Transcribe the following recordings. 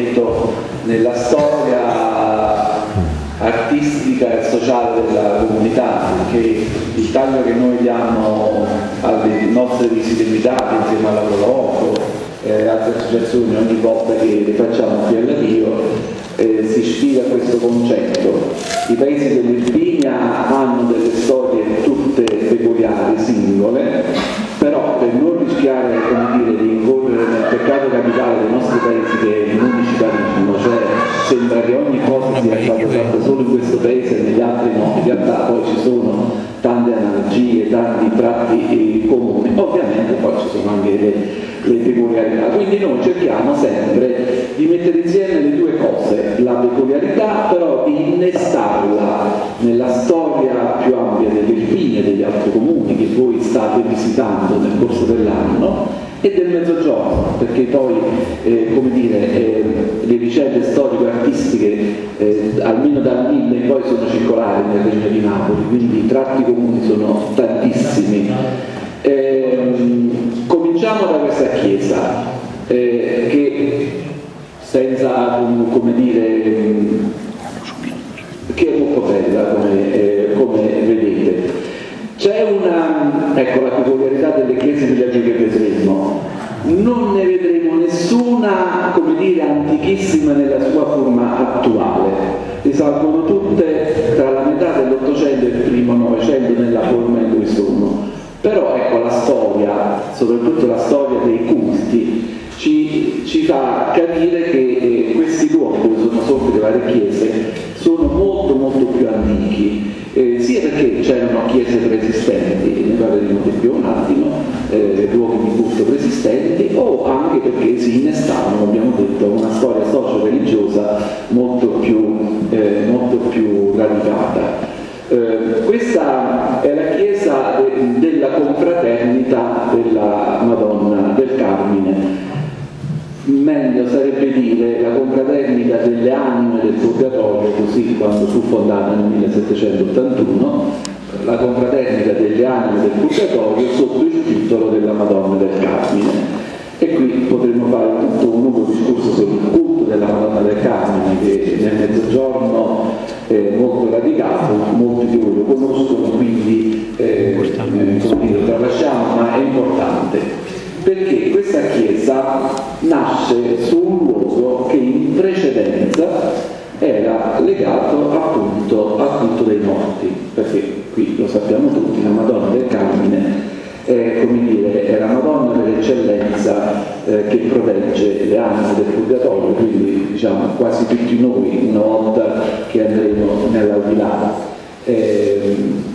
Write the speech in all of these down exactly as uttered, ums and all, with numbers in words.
momento nella storia artistica e sociale della comunità, perché il taglio che noi diamo alle nostre visite guidate insieme alla Proloco e eh, altre associazioni ogni volta che le facciamo qui all'avvio, eh, si ispira a questo concetto. I paesi dell'Irpinia hanno delle storie tutte peculiari, singole, però per non rischiare, come dire, di incorrere nel peccato capitale dei nostri paesi che è il municipalismo, cioè sembra che ogni cosa sia stata fatta solo in questo paese e negli altri no, in realtà poi ci sono tante analogie, tanti tratti comuni, ovviamente poi ci sono anche le, le peculiarità, quindi noi cerchiamo sempre di mettere insieme le due cose, la peculiarità però di innestarla nella storia più ampia dell'Irpinia e degli altri comuni che voi state visitando nel corso dell'anno e del Mezzogiorno, perché poi eh, come dire, eh, le vicende storico-artistiche eh, almeno dal mille in poi sono circolari nel Regno di Napoli, quindi i tratti comuni sono tantissimi. Eh, cominciamo da questa chiesa eh, che senza, come dire, che è molto bella come, eh, come vedete. C'è una, ecco la peculiarità delle chiese della che vedremo, non ne vedremo nessuna, come dire, antichissima nella sua forma attuale, risalgono tutte tra la metà dell'Ottocento e il primo Novecento nella forma in cui sono, però ecco la storia, soprattutto la storia dei culti, ci, ci fa capire che eh, questi luoghi dove sono sorte le varie chiese sono molto molto più antichi. Eh, sia perché c'erano chiese preesistenti, ne parleremo più un attimo, eh, luoghi di culto preesistenti, o anche perché si innestavano, abbiamo detto, una storia socio-religiosa molto più, eh, molto più radicata. Eh, questa è la chiesa de- della confraternita della Madonna del Carmine. Meglio sarebbe dire la confraternita delle anime del Purgatorio, così quando fu fondata nel millesettecentottantuno, la confraternita delle anime del Purgatorio sotto il titolo della Madonna del Carmine. E qui potremmo fare tutto un lungo discorso sul culto della Madonna del Carmine, che nel Mezzogiorno è molto radicato, molti di voi lo conoscono, quindi eh, eh, come dire, lo tralasciamo, ma è importante. Perché questa chiesa nasce su un luogo che in precedenza era legato appunto al culto dei morti, perché qui lo sappiamo tutti, la Madonna del Carmine è, come dire, è la Madonna per eccellenza eh, che protegge le anime del Purgatorio, quindi diciamo quasi tutti noi una volta che andremo nell'aldilà. Eh,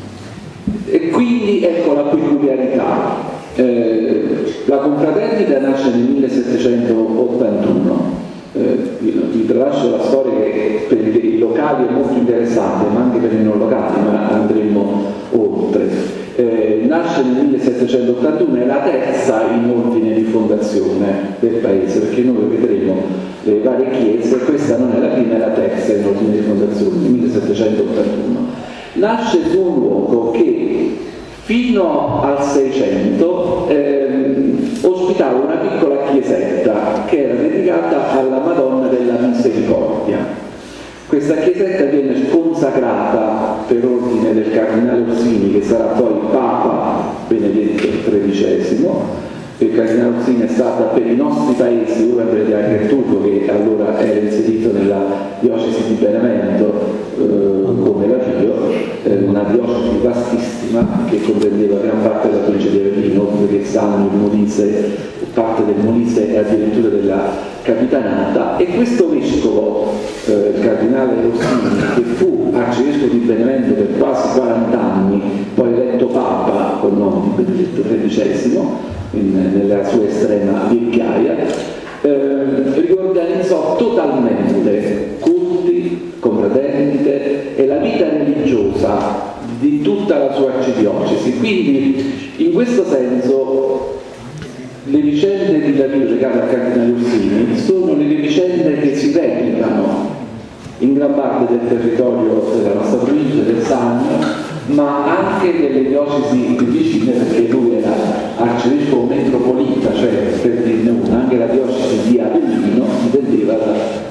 e quindi ecco la peculiarità. Eh, la confraternita nasce nel millesettecentottantuno, eh, vi, vi tralascio la storia che per i locali è molto interessante, ma anche per i non locali, ma andremo oltre. Eh, nasce nel millesettecentottantuno, è la terza in ordine di fondazione del paese, perché noi vedremo le varie chiese, questa non è la prima, è la terza in ordine di fondazione, nel millesettecentottantuno. Nasce su un luogo che fino al Seicento ehm, ospitava una piccola chiesetta che era dedicata alla Madonna della Misericordia. Questa chiesetta viene consacrata per ordine del cardinale Orsini, che sarà poi Papa Benedetto tredicesimo. Il cardinale Orsini è stata per i nostri paesi, ora per Agrituco, che allora era inserito nella diocesi di Benevento, eh, come la Pio, eh, una diocesi vastissima che comprendeva gran parte della provincia di Avellino, oltre che Sano, il Molise, parte del Molise e addirittura della Capitanata. E questo vescovo, eh, il cardinale Orsini, che fu arcivescovo di Benevento per quasi quaranta anni, poi eletto Papa col nome di Benedetto tredicesimo, In, nella sua estrema vecchiaia, eh, riorganizzò totalmente culti, confraternite e la vita religiosa di tutta la sua arcidiocesi. Quindi in questo senso le vicende di Lavio legate al cardinale Orsini sono le vicende che si replicano in gran parte del territorio della nostra provincia, del Sannio, ma anche delle diocesi più vicine, perché lui era arcivescovo metropolita, cioè per dirne una, anche la diocesi di Avellino dipendeva da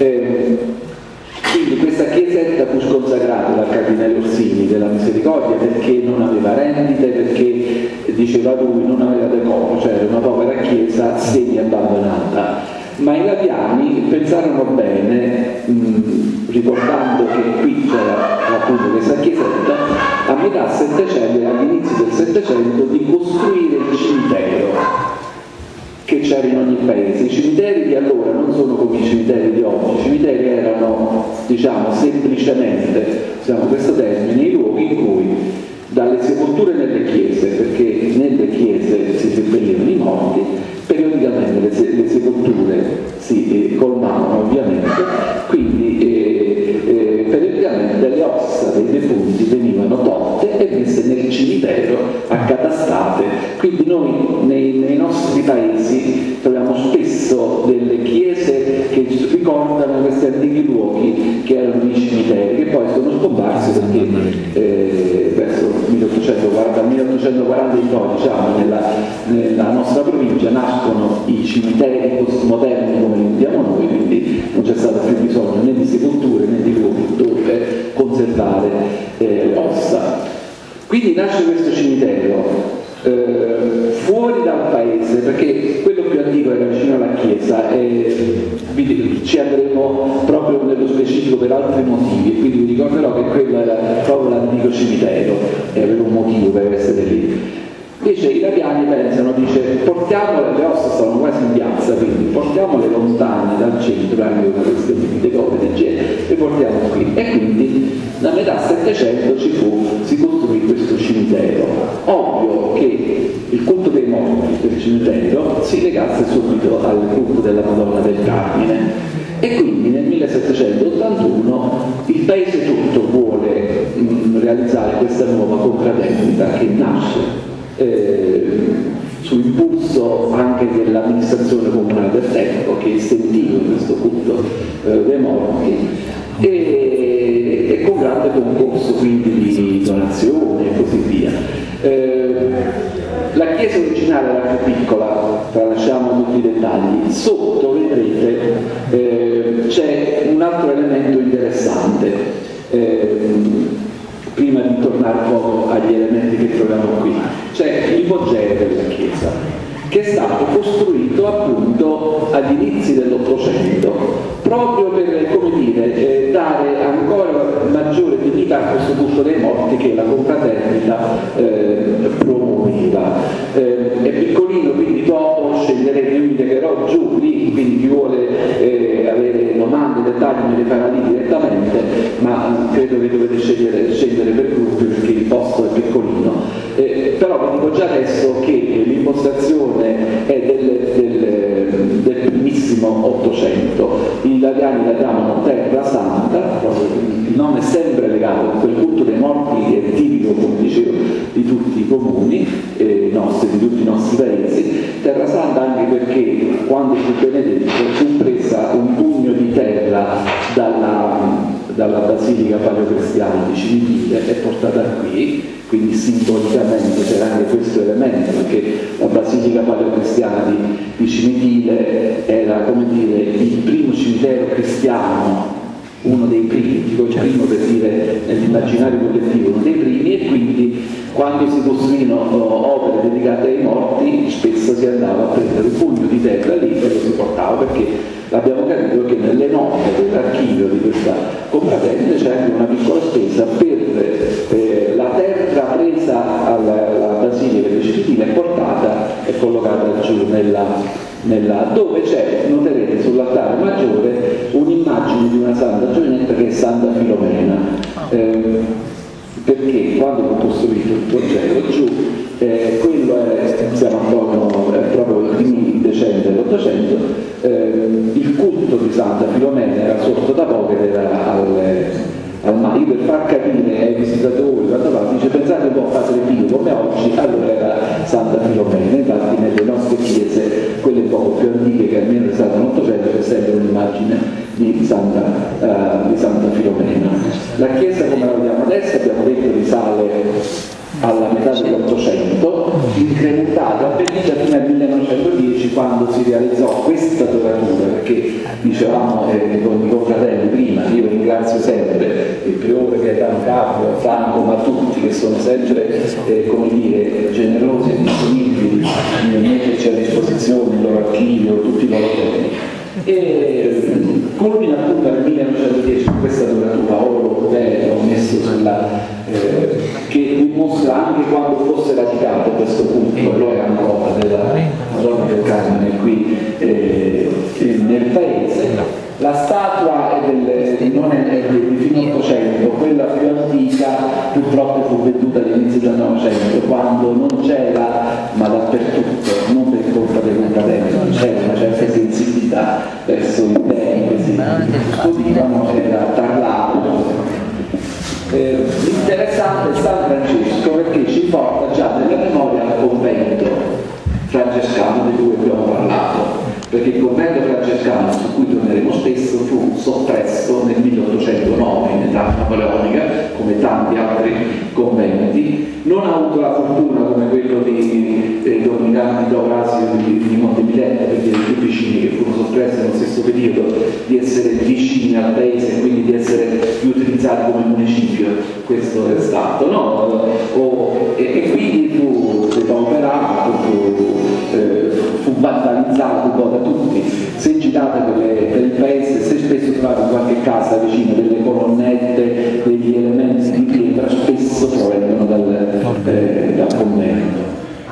Eh, quindi questa chiesetta fu sconsacrata dal cardinale Orsini della Misericordia perché non aveva rendite, perché diceva lui non aveva decoro, cioè era una povera chiesa semi abbandonata. Ma i laviani pensarono bene, mh, ricordando che qui c'era appunto questa chiesetta, a metà Settecento e all'inizio del Settecento di costruire il cimitero che c'era in ogni paese. I cimiteri di allora non sono come i cimiteri di oggi, i cimiteri erano, diciamo, semplicemente, usiamo questo termine, i luoghi in cui dalle sepolture nelle chiese, perché nelle chiese si seppellivano i morti, periodicamente le, se le sepolture si eh, colmavano ovviamente, quindi eh, eh, periodicamente le ossa dei defunti venivano tolte e messe nel cimitero accatastate. Quindi noi nei, nei nostri paesi troviamo spesso delle chiese che ricordano questi antichi luoghi che erano i cimiteri, che poi sono scomparsi perché eh, verso milleottocentoquaranta, milleottocentoquaranta in poi, diciamo, nella, nella nostra provincia nascono i cimiteri postmoderni come li vediamo noi, quindi non c'è stato più bisogno né di sepolture né di luoghi dove conservare eh, le ossa. Quindi nasce questo cimitero eh, fuori dal paese, perché quello più antico era vicino alla chiesa e ci andremo proprio nello specifico per altri motivi, e quindi vi ricorderò che quello era proprio l'antico cimitero e aveva un motivo per essere lì. Invece i laviani pensano, dice, portiamole, le ossa stanno quasi in piazza, quindi portiamole lontane dal centro, anche una questione di decoro del genere, e portiamo qui. E quindi da metà Settecento ci fu, si costruì questo cimitero. Ovvio che il culto dei morti del cimitero si legasse subito al culto della Madonna del Carmine. E quindi nel millesettecentottantuno il paese tutto vuole mh, realizzare questa nuova confraternita che nasce Eh, su impulso anche dell'amministrazione comunale del tempo, che sentiva questo culto eh, dei morti, e, e con grande concorso quindi di donazioni e così via. Eh, la chiesa originale era più piccola, tralasciamo tutti i dettagli. Sotto vedrete eh, c'è un altro elemento interessante. Eh, prima di tornare un po' agli elementi che troviamo qui, c'è l'ipogeo della chiesa, che è stato costruito appunto agli inizi dell'Ottocento, proprio per, come dire, eh, dare ancora maggiore dignità a questo culto dei morti che la confraternita eh, promuoveva. Eh, è piccolino, quindi dopo scenderemo, io mi legherò giù lì, quindi chi vuole eh, avere domande, dettagli me le farà lì direttamente, ma credo che dovete scegliere, scendere per gruppi perché il posto è piccolino. Eh, però vi dico già adesso che l'impostazione è del, del, del primissimo Ottocento. I laviani la chiamano Terra Santa, proprio il nome è sempre legato a quel culto dei morti che è tipico, come dicevo, di tutti i comuni eh, nostri, di tutti i nostri paesi. Terra Santa anche perché quando fu benedetto fu presa un pugno di terra dalla, dalla Basilica Paleocristiana di Cimitile e portata qui, quindi simbolicamente c'era anche questo elemento, perché la Basilica Paleocristiana di, di Cimitile era, come dire, il primo cimitero cristiano, uno dei primi, dico il primo per dire nell'immaginario collettivo, uno dei primi, e quindi quando si costruivano opere dedicate ai morti spesso si andava a prendere un pugno di terra lì e lo si portava, perché l'abbiamo capito che nelle note dell'archivio di questa confraternita c'è anche una piccola spesa per eh, la terra presa alla, alla Basilica di Cimitile e portata e collocata giù nella, nella, dove c'è, noterete sull'altare maggiore, un'immagine di una santa giovinetta che è Santa Filomena, eh, perché quando fu costruito il Pogeo giù, eh, quello è, siamo attorno eh, proprio ai primi decenni dell'Ottocento, eh, il culto di Santa Filomena era sorto da poco ed era al, al mare. Io per far capire ai visitatori, quando va, dice pensate un po' a Padre Pio come oggi, allora era Santa Filomena. Infatti nelle nostre chiese, quelle un po' più antiche che almeno risalgono all'Ottocento, c'è sempre un'immagine di Santa, uh, di Santa Filomena. La chiesa come la vediamo adesso, abbiamo detto, risale alla metà dell'Ottocento, incrementato, avvenuta fino al millenovecentodieci, quando si realizzò questa doratura, perché dicevamo eh, con i confratelli prima, io ringrazio sempre il priore Gaetano Caprio, Franco, ma tutti che sono sempre eh, come dire, generosi e disponibili nel metterci a disposizione il loro archivio, tutti i loro temi. E culmina appunto nel millenovecentodieci questa doratura oro bello messo sulla eh, che dimostra anche quando fosse radicato questo punto, lo è ancora della Madonna del Carmine qui eh, nel paese. La statua è del, non è del fine Ottocento, quella più antica purtroppo fu venduta all'inizio del Novecento, quando non c'era, ma dappertutto, non per colpa dei confratelli, non c'era una certa sensibilità verso i temi che si custodivano, era parlato. Eh, interessante è San Francesco perché ci porta già nella memoria al convento francescano di cui abbiamo parlato, perché il convento francescano, su cui torneremo spesso, fu soppresso nel milleottocentonove in età napoleonica, come tanti altri conventi. Non ha avuto la fortuna come quello di eh, Dominicano di Daurasio di, di Montemilette, perché i più vicini che furono soppressi nello stesso periodo, di essere vicini al paese e quindi di essere utilizzati come municipio. Questo è stato, no? O, e, e quindi fu depauperato, fu, eh, fu vandalizzato un po' da tutti. Se girate per, le, per il paese, se spesso trovate in qualche casa vicino delle colonnette, degli elementi di pietra, spesso provengono dal, eh, dal convento.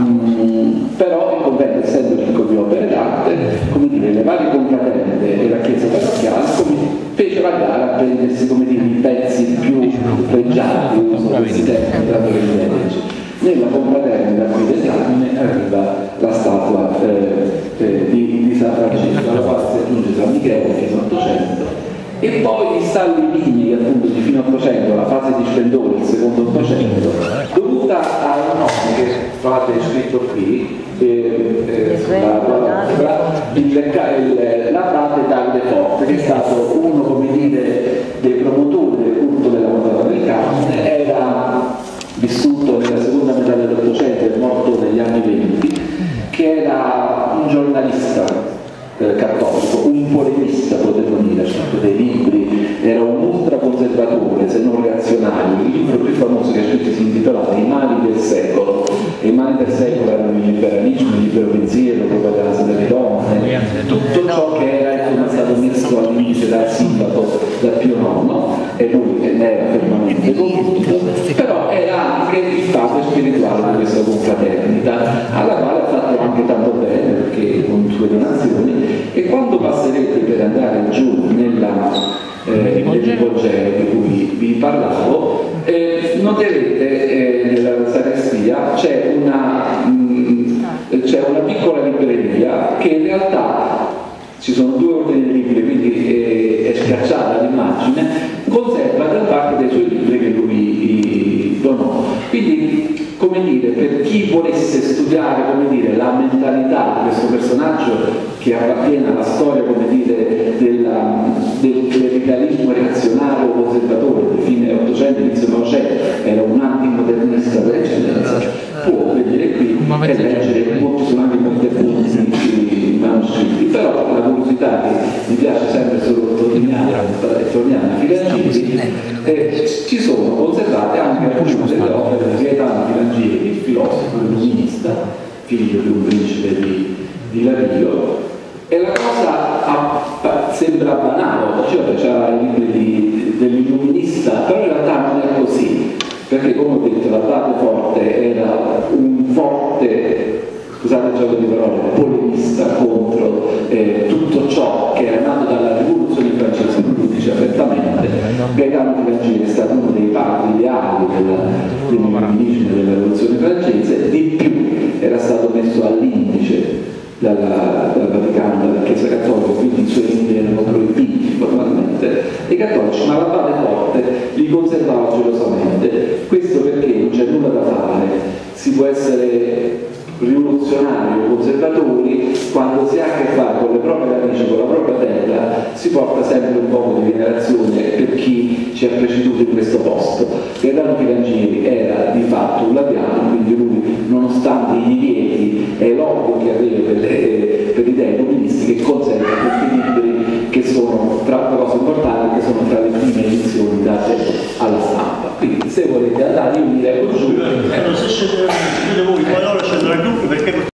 Mm, però il convento, essendo ricco di opere d'arte, come dire, le varie confraternite e la chiesa parrocchiale fecero la gara a prendersi, come dire, i pezzi più pregiati, uso questi termini, dato che identici. Nella confraternita qui del Carmine arriva la statua eh, eh, di, di San Francesco, alla quale si aggiunge San Michele fino all'Ottocento, e poi gli stalli lignei appunto di fino all'Ottocento, la fase di splendore, il secondo Ottocento, dovuta a un nome che trovate scritto qui, eh, eh, la, la, il, il, l'abate Davide Forte, che è stato uno, come dire, dei promotori del culto della Madonna del Carmine. Era vissuto nella seconda metà dell'Ottocento e morto negli anni venti, che era un giornalista eh, cattolico, un polemista, potremmo dire, ha scritto dei libri, era un ultraconservatore, se non reazionario. Il libro più famoso che ha scritto si intitolava I mali del secolo, e i mali del secolo erano il liberalismo, il libero pensiero, la propaganda delle donne, tutto ciò che era insomma, stato messo all'inizio dal sindaco, da Pio nono, e lui ne era fermamente convinto, però era anche il padre spirituale di questa confraternita, alla quale ha fatto anche tanto bene, perché con sue donazioni. E quando passerete per andare giù nella eh, nell'Ipogeo di cui vi parlavo, eh, noterete eh, nella sacrestia c'è una, mh, c'è una piccola libreria che in realtà, ci sono due ordini di libri, quindi eh, è schiacciata l'immagine, conserva gran parte dei suoi libri che lui donò. Quindi, come dire, per chi volesse studiare, come dire, la mentalità di questo personaggio che appartiene alla storia, come dire, della, del clericalismo reazionario o conservatore di fine Ottocento, inizio Novecento, era un antimodernista per eccellenza, può venire qui e leggere, molti sono anche contenuti manoscritti, però la curiosità che mi piace sempre sottolineare e torniamo ai Filangiri, eh, ci sono conservate anche alcune delle opere di Gaetano Filangieri, il filosofo illuminista, figlio di un principe di, di Lario, e la cosa a, sembra banale, cioè c'era i libri dell'illuminista, però in realtà non è così, perché come ho detto l'abate Forte era un forte, scusate il gioco di parole, polemista contro eh, tutto ciò che era nato dalla rivoluzione francese, lui dice apertamente. Gaetano Filangieri è stato uno dei padri ideali dell'illuminismo della rivoluzione francese, di più era stato messo all'indice dalla, dal Vaticano, dalla Chiesa Cattolica, quindi i suoi libri erano proibiti formalmente ai cattolici, ma l'abate Forte li conservava gelosamente. Questo perché non c'è nulla da fare, si può essere rivoluzionari o conservatori, quando si ha a che fare con le proprie radici, con la propria terra, si porta sempre un po' di venerazione per chi ci ha preceduto in questo posto. Gaetano Filangieri era di fatto un labiano, quindi lui, nonostante i divieti e l'odio che aveva per le, per le idee comunistiche, conserva questi libri che sono, tra le cose importanti, che sono tra le prime edizioni date alla stampa. Quindi se volete andare io mi leggo giù.